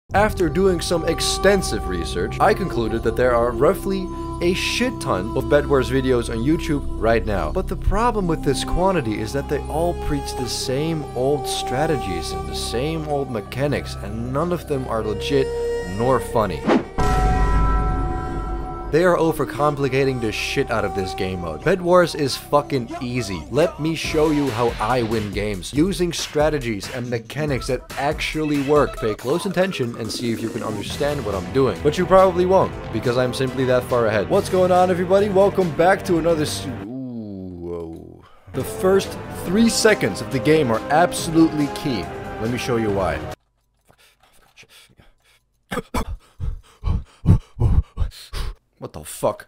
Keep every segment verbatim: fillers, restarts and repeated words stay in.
After doing some extensive research, I concluded that there are roughly a shit ton of Bedwars videos on YouTube right now. But the problem with this quantity is that they all preach the same old strategies and the same old mechanics, and none of them are legit nor funny. They are overcomplicating the shit out of this game mode. Bedwars is fucking easy. Let me show you how I win games, using strategies and mechanics that actually work. Pay close attention and see if you can understand what I'm doing. But you probably won't, because I'm simply that far ahead. What's going on, everybody? Welcome back to another s- Ooh, whoa. The first three seconds of the game are absolutely key. Let me show you why. What the fuck?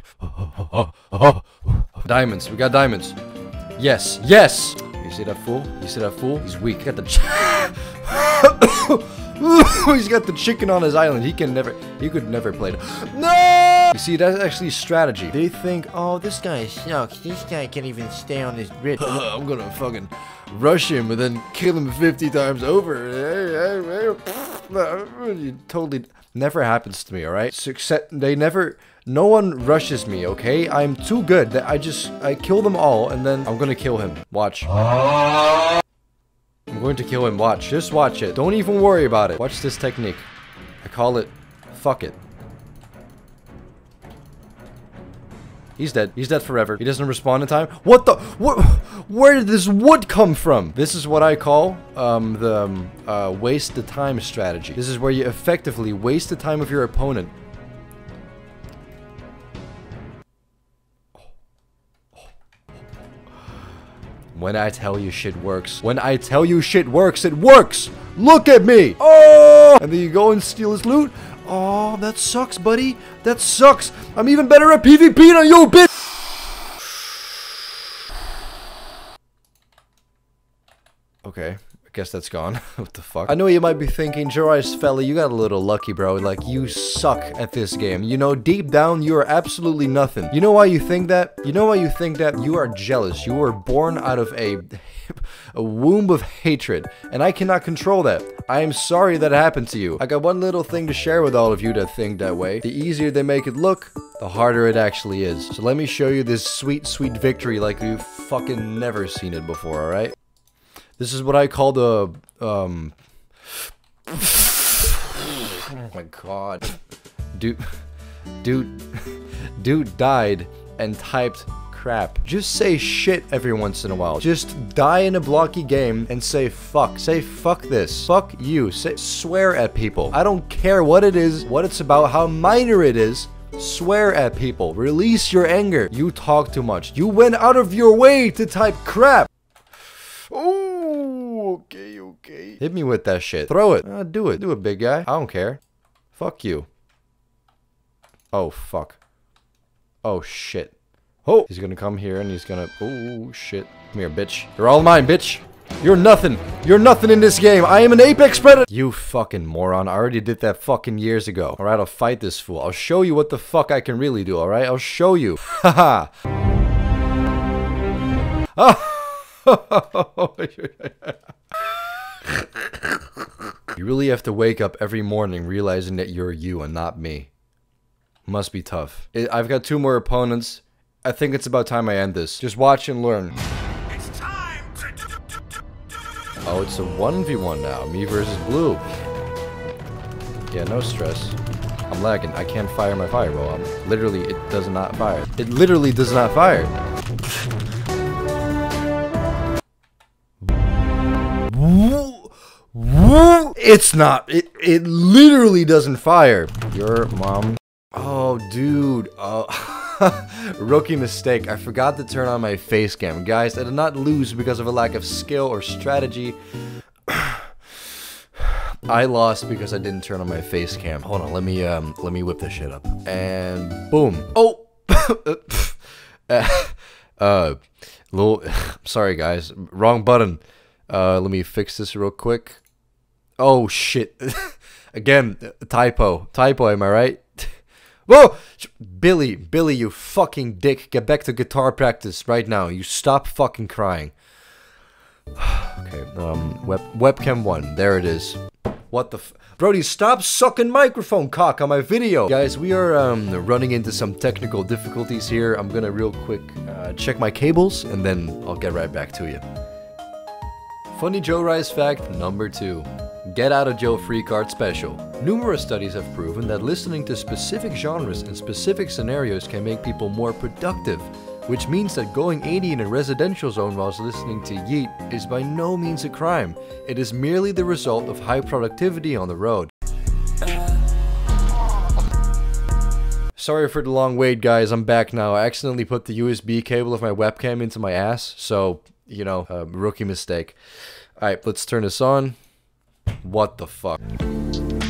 Diamonds. We got diamonds. Yes. Yes! You see that fool? You see that fool? He's weak. He got the ch He's got the chicken on his island. He can never... He could never play it. No! You see, that's actually strategy. They think, oh, this guy sucks. This guy can't even stay on his grid. I'm gonna fucking rush him and then kill him fifty times over. You totally... Never happens to me, alright? Success. They never... No one rushes me, okay? I'm too good that I just... I kill them all, and then I'm gonna kill him. Watch. I'm going to kill him. Watch. Just watch it. Don't even worry about it. Watch this technique. I call it... Fuck it. He's dead. He's dead forever. He doesn't respond in time. What the? What? Where did this wood come from? This is what I call um, the um, uh, waste the time strategy. This is where you effectively waste the time of your opponent. When I tell you shit works. When I tell you shit works, it works! Look at me! Oh! And then you go and steal his loot. Oh, that sucks, buddy. That sucks. I'm even better at PvP than you, bitch! Okay, I guess that's gone. What the fuck? I know you might be thinking, Jorise fella, you got a little lucky, bro. Like, you suck at this game. You know, deep down, you are absolutely nothing. You know why you think that? You know why you think that? You are jealous. You were born out of a... a womb of hatred, and I cannot control that. I am sorry that it happened to you. I got one little thing to share with all of you that think that way. The easier they make it look, the harder it actually is. So let me show you this sweet, sweet victory like you've fucking never seen it before, alright? This is what I call the, um... oh my god. Dude... Dude... Dude died and typed... crap. Just say shit every once in a while. Just die in a blocky game and say fuck. Say fuck this. Fuck you. Say swear at people. I don't care what it is, what it's about, how minor it is. Swear at people. Release your anger. You talk too much. You went out of your way to type crap. Oh, okay, okay. Hit me with that shit. Throw it. Uh, do it. Do it, big guy. I don't care. Fuck you. Oh, fuck. Oh, shit. Oh, he's gonna come here and he's gonna... Oh, shit. Come here, bitch. You're all mine, bitch. You're nothing. You're nothing in this game. I am an apex predator. You fucking moron. I already did that fucking years ago. Alright, I'll fight this fool. I'll show you what the fuck I can really do, alright? I'll show you. Haha. Oh. You really have to wake up every morning realizing that you're you and not me. Must be tough. It, I've got two more opponents. I think it's about time I end this. Just watch and learn. It's time to... Oh, it's a one v one now. Me versus blue. Yeah, no stress. I'm lagging. I can't fire my fireball. I'm literally, it does not fire. It literally does not fire. It's not. It, it literally doesn't fire. Your mom. Oh, dude. Oh. Rookie mistake. I forgot to turn on my face cam. Guys, I did not lose because of a lack of skill or strategy. I lost because I didn't turn on my face cam. Hold on, let me um let me whip this shit up. And boom. Oh. uh, uh little sorry guys. Wrong button. Uh let me fix this real quick. Oh shit. Again, typo. Typo, am I right? Whoa! Billy, Billy, you fucking dick. Get back to guitar practice right now. You stop fucking crying. Okay, um, web webcam one. There it is. What the f- Brody, stop sucking microphone cock on my video! Guys, we are um, running into some technical difficulties here. I'm gonna real quick uh, check my cables, and then I'll get right back to you. Funny Jorise fact number two. Get Out of Jail Free Card Special. Numerous studies have proven that listening to specific genres and specific scenarios can make people more productive, which means that going eighty in a residential zone whilst listening to Yeet is by no means a crime. It is merely the result of high productivity on the road. Sorry for the long wait, guys, I'm back now. I accidentally put the U S B cable of my webcam into my ass, so, you know, uh, rookie mistake. Alright, let's turn this on. What the fuck?